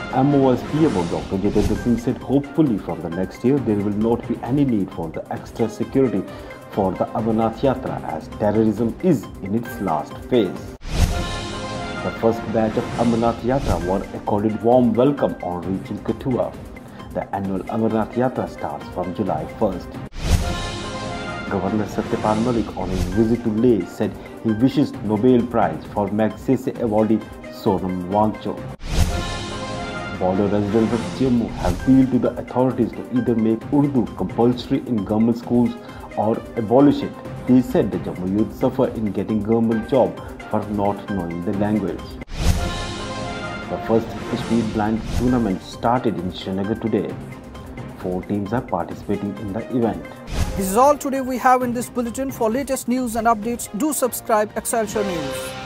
MOSP about Dr. Jitendra Singh said hopefully from the next year there will not be any need for the extra security for the Amarnath Yatra as terrorism is in its last phase. The first batch of Amarnath Yatra were accorded warm welcome on reaching Kathua. The annual Amarnath Yatra starts from July 1st. Governor Satyapal Malik on his visit to Leh said he wishes Nobel Prize for Magsaysay awardee Sonam Wangchuk. Border residents of Jammu have appealed to the authorities to either make Urdu compulsory in government schools or abolish it. They said the Jammu youth suffer in getting government job for not knowing the language. The first speed blind tournament started in Srinagar today. 4 teams are participating in the event. This is all today we have in this bulletin. For latest news and updates, do subscribe Excelsior News.